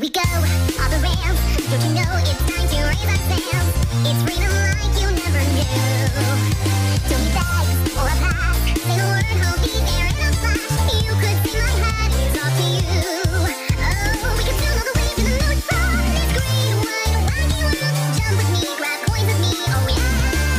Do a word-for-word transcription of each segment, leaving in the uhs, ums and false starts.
we go, all the rails. Don't you know it's time to raise our sails? It's freedom like you never knew. Don't need bags or a pass. Say the word, I'll be there in a flash. You could see my head, it's all to you. Oh, we can sail all the way to the North Pole. This great wide wacky world. Jump with me, grab coins with me, oh yeah.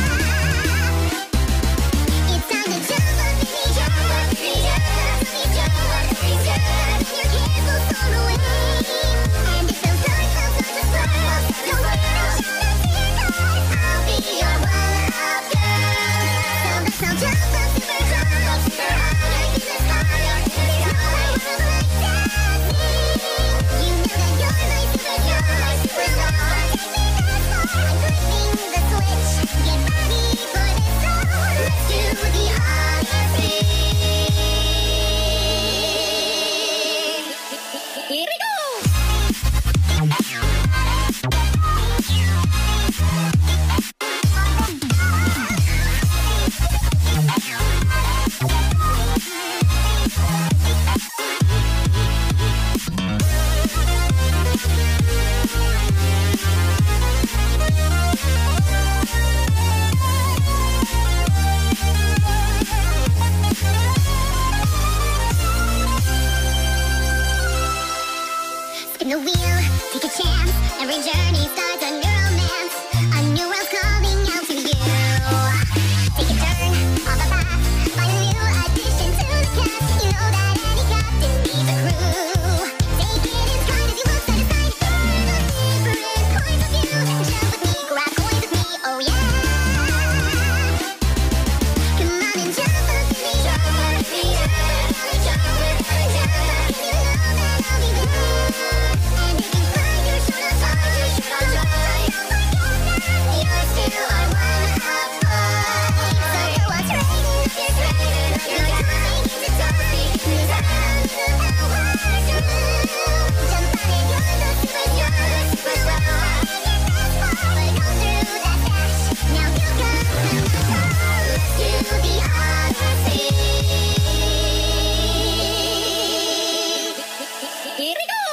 It's time to jump up, baby, jump up, baby, jump up, baby, jump up, baby, jump up. Your cares will soar away. And it feels like I'm such a star. The world shall not see your eyes. I'll be your one-up girl. So let's all jump up, super jump up, super high in the sky. There's no world like dancing. You know that you're my superstar, my superstar. Take me that far. I'm flipping the switch. Get ready for this song. Let's do the Odyssey. Here we go. Spin the wheel, take a chance. Every journey starts a new romance. A new world's calling out to you. Take a turn on the path. Find a new addition to the cast. You know that any captain needs a crew. Take it in stride as you look side to side. Learn the different points of view. Jump with me, grab coins with me, oh yeah. Come on and jump up, baby, jump up, baby, jump up, baby, jump up, baby, jump up. You know that I'll be there. And if you find your shoot on fire, you shoot on fire. You're still our one-up boy. So go on, train up your train. You're coming into topic. The sound of the power to move. Jump on it, you're the superstar, the superstar. Get that far, but go through that dash. Now you come from the top. Let's do the Odyssey. Here we go.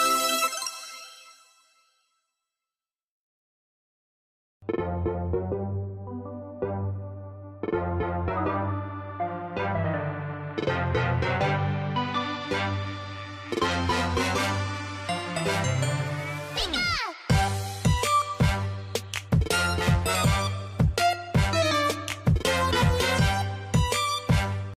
Thank you.